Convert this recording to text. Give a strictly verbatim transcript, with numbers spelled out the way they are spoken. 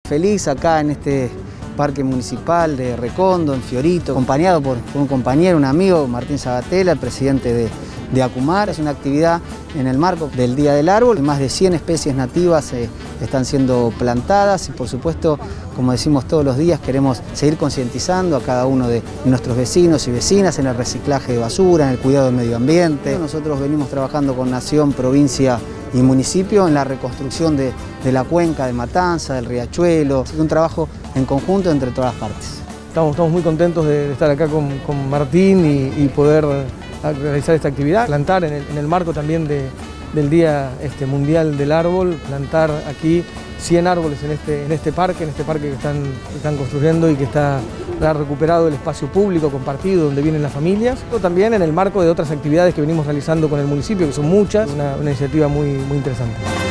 Feliz acá en este parque municipal de Recondo, en Fiorito, acompañado por, por un compañero, un amigo, Martín Sabatella, el presidente de, de Acumar. Es una actividad en el marco del Día del Árbol. Más de cien especies nativas eh, están siendo plantadas y, por supuesto, como decimos todos los días, queremos seguir concientizando a cada uno de nuestros vecinos y vecinas en el reciclaje de basura, en el cuidado del medio ambiente. Nosotros venimos trabajando con Nación, provincia y municipio en la reconstrucción de, de la cuenca de Matanza, del Riachuelo. Es un trabajo en conjunto entre todas las partes. Estamos, estamos muy contentos de, de estar acá con, con Martín y, y poder realizar esta actividad, plantar en el, en el marco también de, del Día este, Mundial del Árbol, plantar aquí cien árboles en este, en este parque, en este parque que están, que están construyendo y que está ha recuperado el espacio público compartido donde vienen las familias. También en el marco de otras actividades que venimos realizando con el municipio, que son muchas, una, una iniciativa muy, muy interesante.